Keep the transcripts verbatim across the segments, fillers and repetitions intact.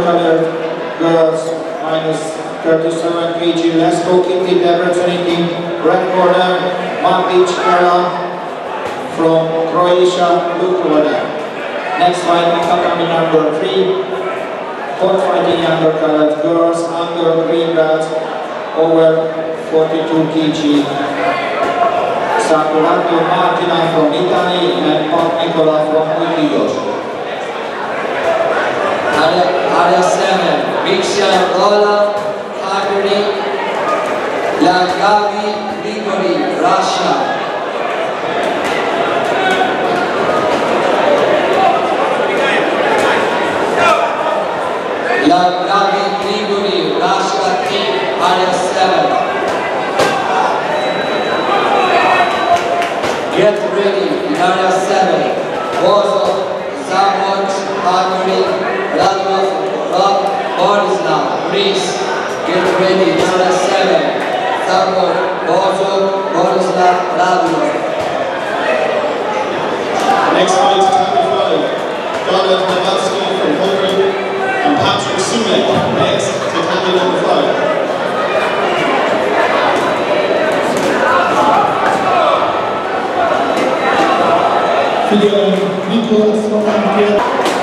colored girls, minus thirty-seven kilograms, Lesko Kitty Debrecenity, red corner, Matic Ella from Croatia, blue corner. Next fight, tatami number three, hot fighting younger colored girls, under green belts, over forty-two kilograms. Sakurato Martina from Italy and Pop Nicola from Wikidos. Area seven, Miksha Rola, Hungary, Lagavi Grigori, Russia. Lagavi Grigori, Russia team, Area seven. Get ready in Area seven. Warsaw, Zamość, Hungary, Radov, Rob, Borislav, Greece. Get ready in Area seven. Zamość, Warsaw, Borislav, Radov. Next fight is twenty-five. Donald Nowatsky from Hungary and Patrick Sumek next to tatami number five. Figyelem, Nicholas Romantier.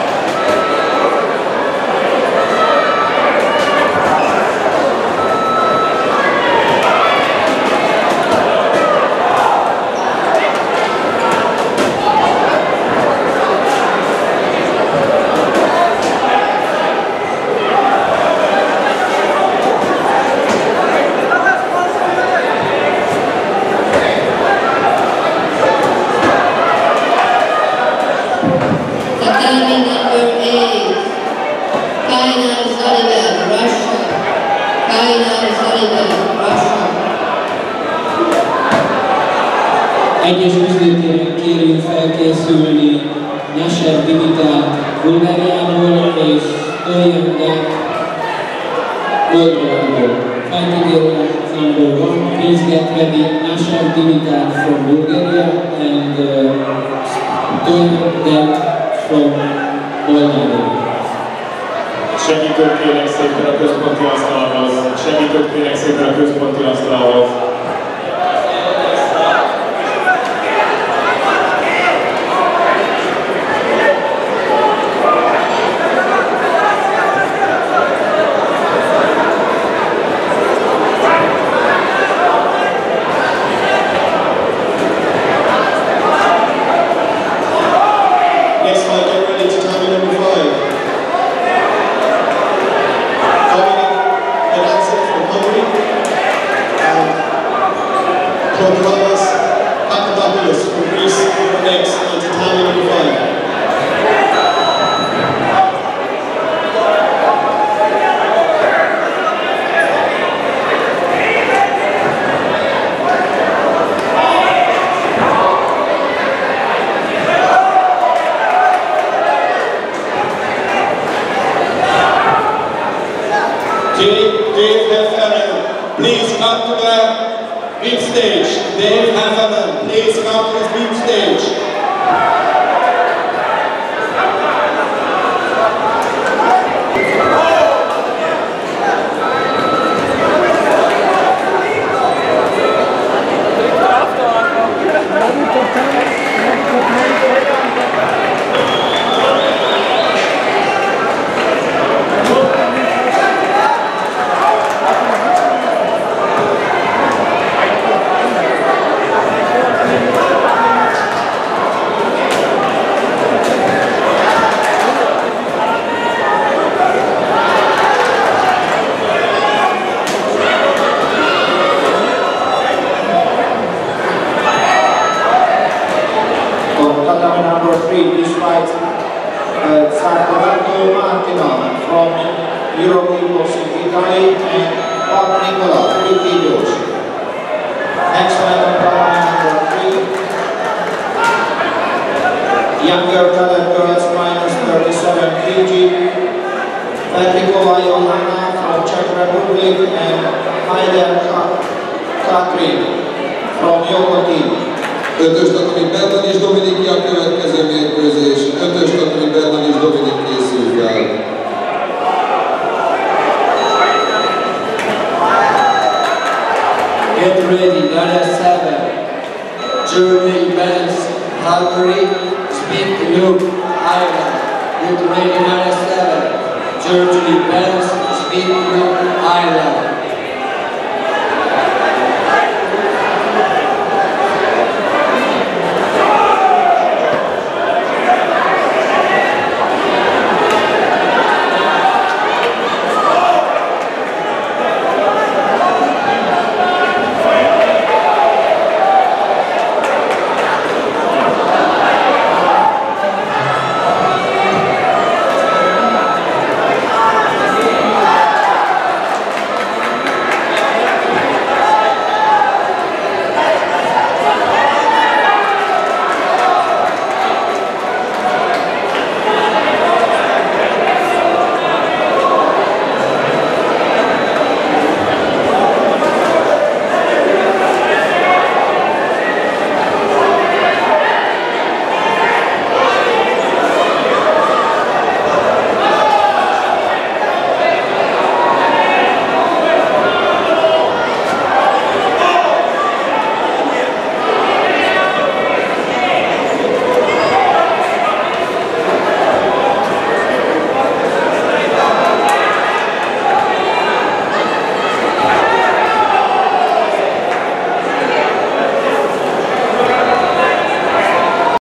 Egyes üzletének kérjük felkészülni Nasher Dimitát Bulgáriából és Toyanda Moldovából. Fighting area number one, please get ready. Nasher Dimitát from Bulgaria and uh, Toyanda from Moldova. Segítőt kérek szépen a központi asztalhoz. Segítőt kérek szépen a központi asztalhoz. Dave Heffernan, please come to the big stage. Dave Heffernan, please come to the big stage. This fight, uh, Sarkovato Martina from European Italy and Pop Nicola, three kilos. Next fight on number three, younger colored girls minus thirty-seven kilograms, Petrikova Johanna from Czech Republic and Heider Katrin from Yoko team. Ötös tatami Bernan és Dominik a következő mérkőzés. Ötös tatami Bernan és Dominik készül fel. ready, number seven. Germany, Benz, Hungary, Speed Loop, Ireland. Get ready, number seven. Germany, Benz, Speed Loop, Ireland.